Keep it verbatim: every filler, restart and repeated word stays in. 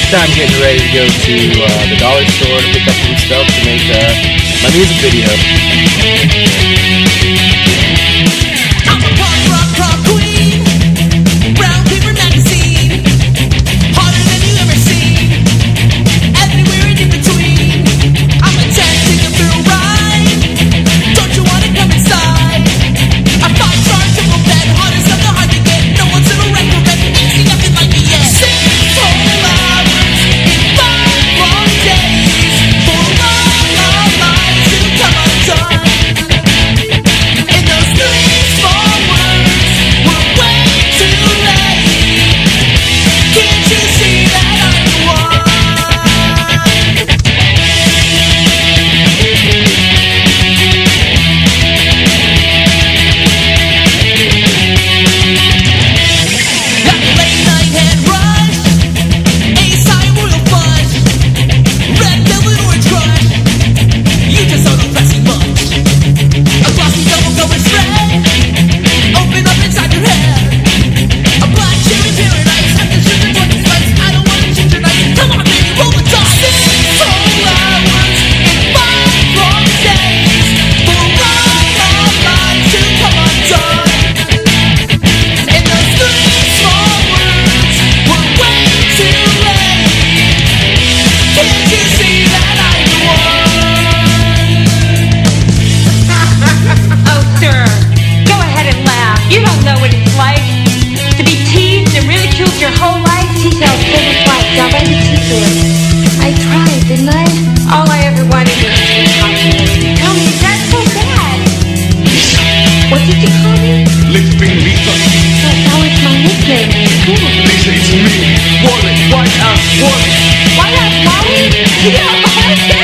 I'm getting ready to go to uh, the dollar store to pick up some stuff to make uh, my music video. I'm a pop rock pop queen, brown paper magazine, harder than you ever seen, everywhere and in between. I'm a tactic of thrill ride, don't you wanna come inside? A five star triple bed, hardest of the hard to get, no one's ever recommend, ain't seen nothing like me yet. Six whole hours in five long days, for all our lives to come undone. In those three small words, we're way too late. Can't you see that I'm the one? Got the late night head rush, A-side royal flush, red velvet orange crush. You just don't impress me much. A glossy double covered spread, open up inside your head. A black cherry paradise, have to shoot the twenty slice. I don't wanna shoot your dice. Come on, baby, roll the dice. Six whole hours in five long days, for all our lives to come undone. In those three small words, we're way too late. Can't you see that I'm the one? Oh, sir, go ahead and laugh. You don't know what it's like to be teased and ridiculed your whole life. Seashell's favorite flight, down by the seashore. I tried, didn't I? All I ever wanted was to be popular. Tell me, is that so bad? What did you call me? Lisping Lisa. That, that was my nickname in school. Lisa, it's me. Wally, White House, Wally. Why not, Molly? You got a heart